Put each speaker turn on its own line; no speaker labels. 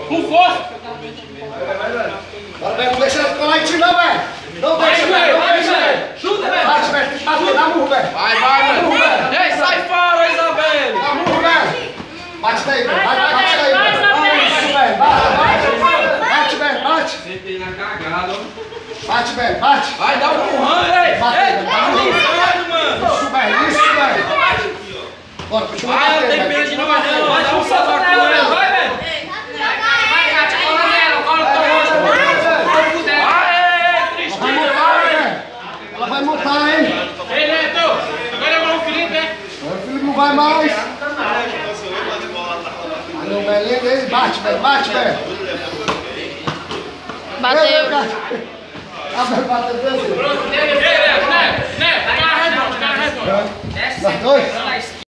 Com força.
Bora, velho, não deixa ele colar em ti não, velho. Não deixa, velho, não deixa, velho.
Chuta, velho.
Bate, velho, tem que bater, dá murro, velho.
Vai, velho. Ei, sai fora, Isabelle.
Dá murro, velho. Bate daí, velho. Bate daí, velho. Isso, velho. Bate, velho, bate.
Sentei na cagada, ó.
Bate, velho, bate.
Vai dar um murrão, ei.
Bate,
Ei,
velho,
tá brincando, mano.
Isso, velho, isso, velho. Bora, continua
Vai, não
batendo,
tem
velho.
pena de nós, não. Vai dar um sapato com ela. Vai, velho. Vai, gata, cola nela. Cola no teu rosto. Vai,
Ela vai montar, velho. Ela vai montar, hein.
Ei, Neto. Agora é o Felipe, né?
O Felipe não vai mais. Olha o velhinho dele. Bate, velho, bate, velho.
Bateu.
Ah, vai bater dois.
Ei, Neto, Neto. Neto, cara redondo, cara redondo.
Nós dois?